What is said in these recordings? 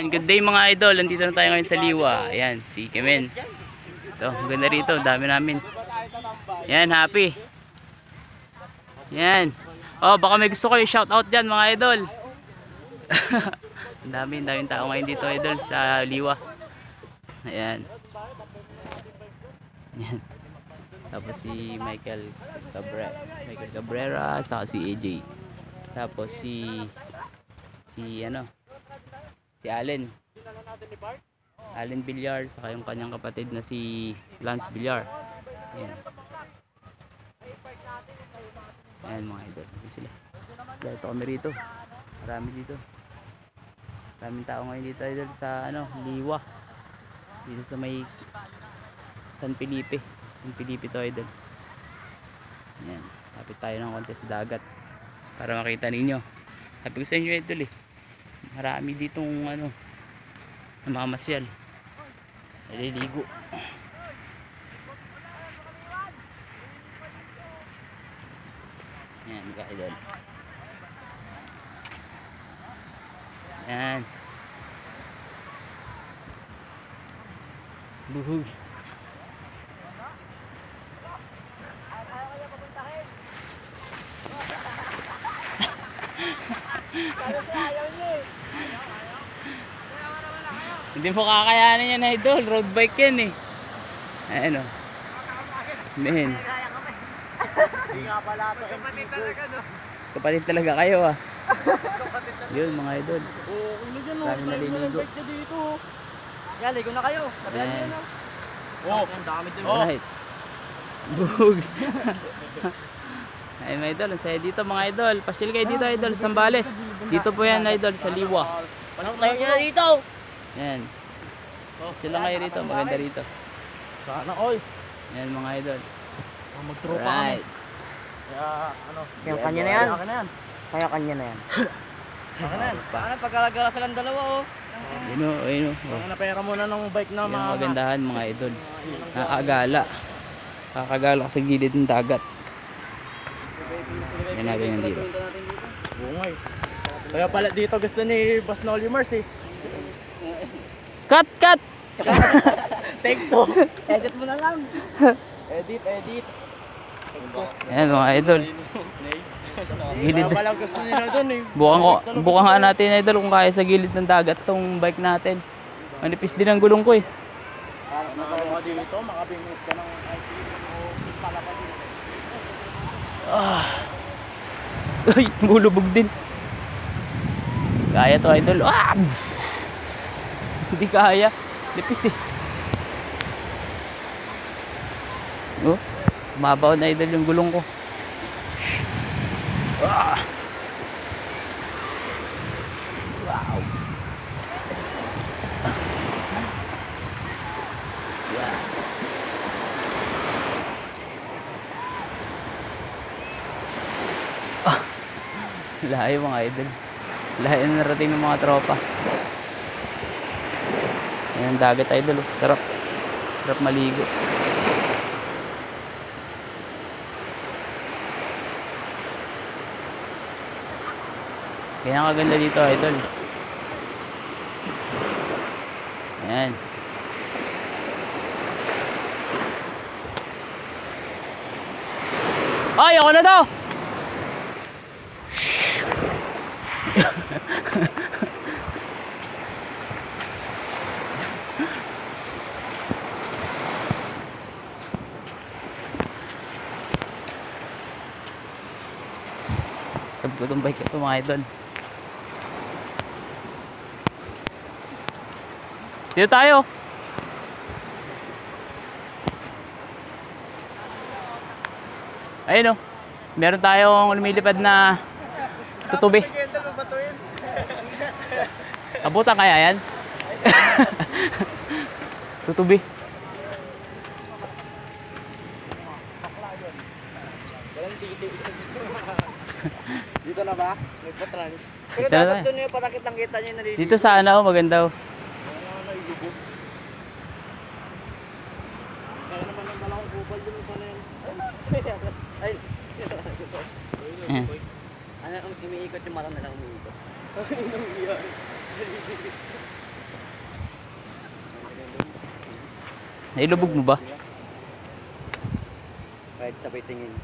Yan, good day mga idol. Nandito na tayo ngayon sa Liwa. Ayan, si Kemen. Ito, maganda rito. Dami namin. Yan, happy. Yan. Oh, baka may gusto ko i-shout out dyan mga idol. Daming tao ngayon dito idol sa Liwa. Ayan. Yan. Tapos si Michael Cabrera, saka si AJ. Tapos si Allen Villar, saka yung kanyang kapatid na si Lance Villar. Ayan. Ayan mga idol. Ayan sila. Ito kami rito. Marami dito. Maraming tao ngayon dito idol sa Liwa. Dito sa may San Felipe. San Felipe to idol. Ayan. Lapit tayo ng konti sa dagat para makita ninyo. Sabi ko sa inyo idol marami ditong namamasyal. Naliligo. Ayan mga idol. Ayan. Buhug. Hindi mo kakayanin yan idol. Road bike yan Ayan o. Men. Hindi nga pala ito. Kapatid talaga Kapatid talaga kayo Yun mga idol. Marami naliligo. Kaya ligo na kayo. Sabihan nyo yun ang dami dun. Alright. Bug. Ay mga idol, saya dito mga idol. Pasyal kayo dito idol, Sambales. Dito po yan idol sa Liwa. Panong tayo nyo na dito. Yan. Sila kayo rito, maganda rito. Sana all. Yan mga idol. Magtropa kami. Kaya Kaya kanya na yan. Kaya na yan. Kaya kanya na yan. Kaya na yan. Paano pagkalagala silang dalawa Ayun o. Napera muna ng bike na Yung magandahan mga idol. Nakakagala. Nakakagala sa gilid ng dagat. Yan natin yan dito. Bungay. Kaya pala dito gusto ni Boss Nolly Mars Cut! Take two. Edit mo na lang. Edit. Yan mga idol. Gilid. Kaya pala gusto nila dun Bukan nga natin idol kung kaya sa gilid ng dagat tong bike natin. Manipis din ang gulong ko Nakaro ka dito, makabingit ka ng IT o palapa dito. Ay, bulubog din. Kaya to idol. Hindi kaya. Lipis mabaw na idol yung gulong ko. Wow. Layo mga idol. Layo na narating ng mga tropa. Ayan dagat idol. Sarap maligo. Kaya ang kaganda dito idol. Ayan. Ay, ako na daw. Sabi ko itong bike ito mga idol. Dito tayo. Ayun meron tayong lumilipad na tutubi. Abutan kaya yan? Tutubi. Dito na ba? Nagpa-trans. Pero Dito na dapat tayo. doon yung patakit-kita niya na Dito sana maganda Kaya naman ang dalawang kupal dun sa na yan. Ay, Ano, umiikot yung mata na lang umiikot. Nailubog mo ba? Kahit sabay tingin.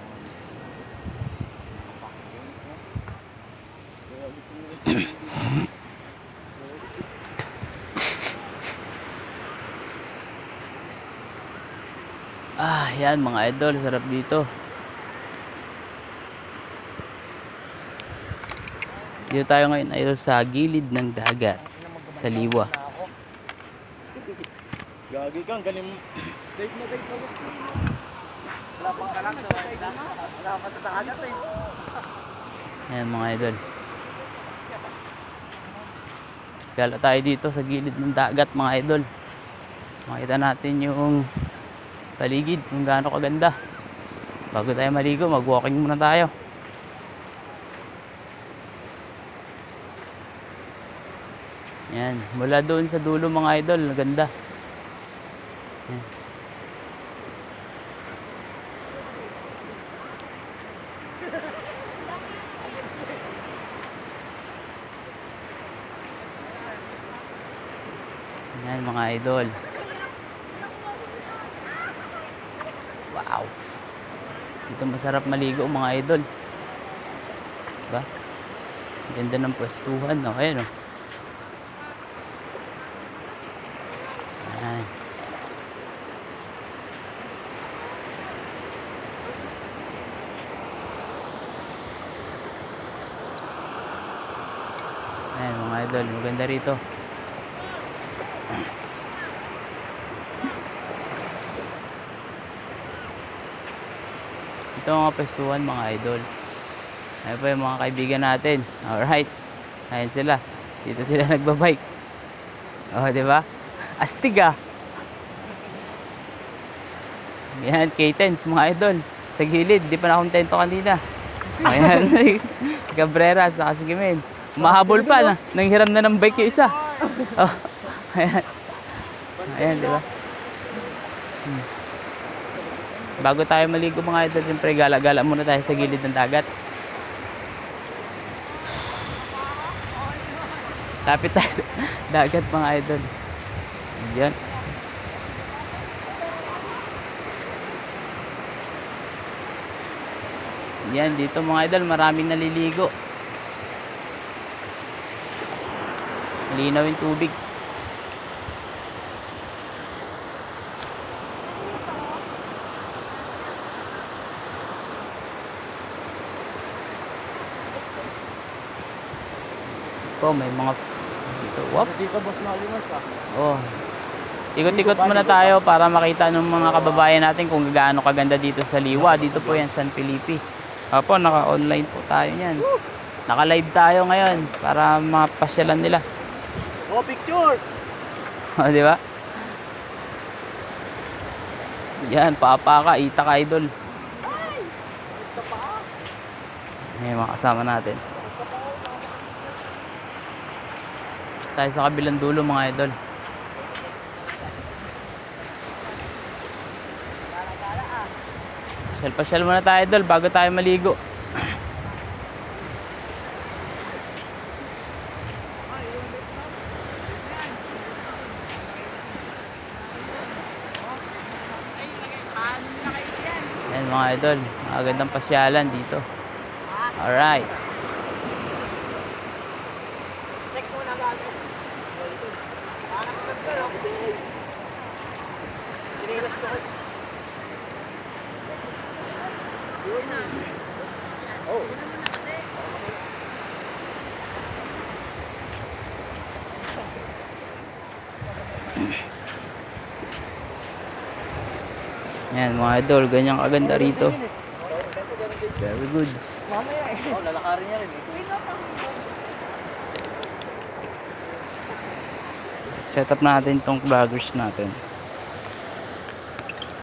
Ah, yan mga idol, sarap dito. Dito tayo ngayon idol sa gilid ng dagat, sa Liwa. Gagi kang galing. Date na date na. Wala pang kalak sa wala. Wala pa sa dagat eh. Yan mga idol. Gala tayo dito sa gilid ng dagat mga idol. Makita natin yung paligid kung gaano kaganda. Bago tayo maligo, mag-walking muna tayo. Yan, mula doon sa dulo mga idol, ganda. Yan. Yan mga idol. Wow. Dito masarap maligo mga idol. Diba? Ganda ng pwestuhan, no? Ayan, no? Ayan. Ayan mga idol, maganda rito. Ito mga pwestuhan mga idol. Ayan po yung mga kaibigan natin. Alright. Ayan sila. Dito sila nagbabike. Oh, di ba? Astig ah. Yan, K-10s mga idol. Sa gilid, di pa nakontento kanina. Ayan, Cabrera sa Kasigimin. Mahabol pa na. Nanghiram na ng bike yung isa. Oh, ayan. Ayan, di ba? Bago tayo maligo mga idol, siyempre gala-gala muna tayo sa gilid ng dagat. Lapit tayo sa dagat mga idol. Yan. Yan, dito mga idol, maraming naliligo. Malinaw yung tubig. Oh, may mga dito. Wap. Dito boss Malimers ah. Oh. Ikot-ikot muna tayo para makita ng mga kababayan natin kung gaano kaganda dito sa Liwa. Dito po yan, San Felipe. Opo, naka-online po tayo yan. Naka-live tayo ngayon para mapasyalan nila. Oh, picture. O, di ba? Yan, paapa ka, ita ka idol. May mga kasama natin. Tayo sa kabilang dulo mga idol. Pasyal muna tayo idol bago tayo maligo. Yan mga idol, magandang pasyalan dito. Alright. Check muna gagawin. Sinilas ko. Oh. Yan mga idol, ganyang kaganda rito. Very good. Mamaya eh. Oh, lalakarin niya rin eh. Set up natin tong vloggers natin.